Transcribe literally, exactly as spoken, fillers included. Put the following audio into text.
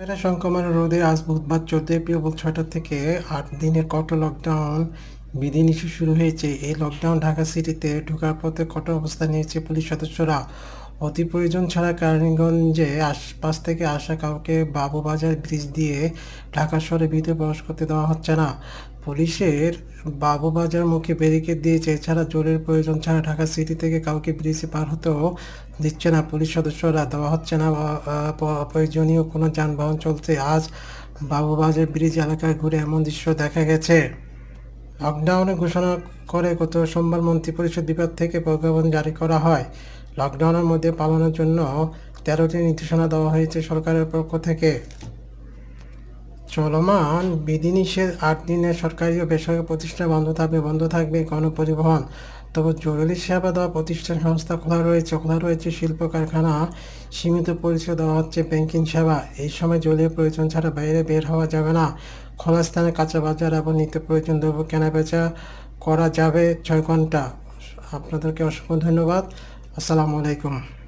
Corona সংক্রমণ রোধে আজ বুধবার চৌদ্দই এপ্রিল ছয়টা থেকে আট দিনের কঠোর লকডাউন বিধিনিষেধ শুরু হয়েছে। এই লকডাউন ঢাকা সিটিতে ঢোকার পথে কঠোর অবস্থান নিয়েছে পুলিশ সদস্যরা। অতি প্রয়োজন ছাড়া কেরানীগঞ্জে আশপাশ থেকে আসা কাউকে বাবুবাজার ব্রিজ দিয়ে ঢাকা শহরের ভিতরে প্রবেশ করতে দেওয়া হচ্ছে না। পুলিশের বাবুবাজার মুখে ব্যারিকেড দিয়েছে। এছাড়া জোরের প্রয়োজন ছাড়া ঢাকা সিটি থেকে কাউকে ব্রিজে পার হতেও দিচ্ছে না পুলিশ সদস্যরা। দেওয়া হচ্ছে না অপ্রয়োজনীয় কোনো যানবাহন চলছে। আজ বাবুবাজার ব্রিজ এলাকায় ঘুরে এমন দৃশ্য দেখা গেছে। লকডাউনের ঘোষণা করে গত সোমবার মন্ত্রিপরিষদ বিভাগ থেকে প্রজ্ঞাপন জারি করা হয়। লকডাউনের মধ্যে পালনের জন্য তেরোটি নির্দেশনা দেওয়া হয়েছে সরকারের পক্ষ থেকে। চলমান বিধিনিষেধ আট দিনে সরকারি ও বেসরকারি প্রতিষ্ঠান বন্ধ থাকবে বন্ধ থাকবে গণপরিবহন। তবে জরুরি সেবা দেওয়া প্রতিষ্ঠান সংস্থা খোলা রয়েছে খোলা রয়েছে শিল্প কারখানা। সীমিত পরিষেবা দেওয়া হচ্ছে ব্যাংকিং সেবা। এই সময় জরুরি প্রয়োজন ছাড়া বাইরে বের হওয়া যাবে না। খোলা স্থানে কাঁচা বাজার এবং নিত্য প্রয়োজন দ্রব্য কেনাবেচা করা যাবে ছয় ঘন্টা। আপনাদেরকে অসংখ্য ধন্যবাদ। আসসালামু আলাইকুম।